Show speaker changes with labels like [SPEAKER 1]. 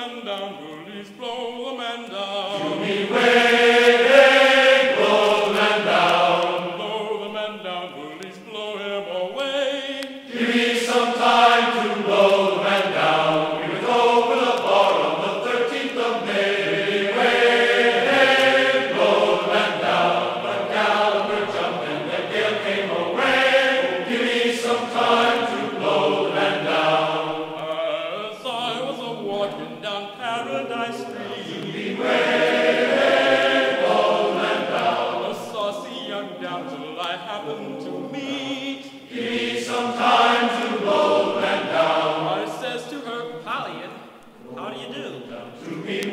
[SPEAKER 1] man down, bullies, blow the man down.
[SPEAKER 2] To me way, blow the man down.
[SPEAKER 1] Blow the man down, bullies, blow him away.
[SPEAKER 2] Give me some time to blow the man down. We went over the bar on the 13th of May. Way, blow the man down. But Gallagher jumped and the gale came away. Give me some time to blow the man down.
[SPEAKER 1] As I was a-walking down Paradise Street,
[SPEAKER 2] Way, blow the man down.
[SPEAKER 1] a saucy young damsel I happened to meet.
[SPEAKER 2] Give me some time to blow the man down.
[SPEAKER 1] I says to her, Polly, how do you do?
[SPEAKER 2] To me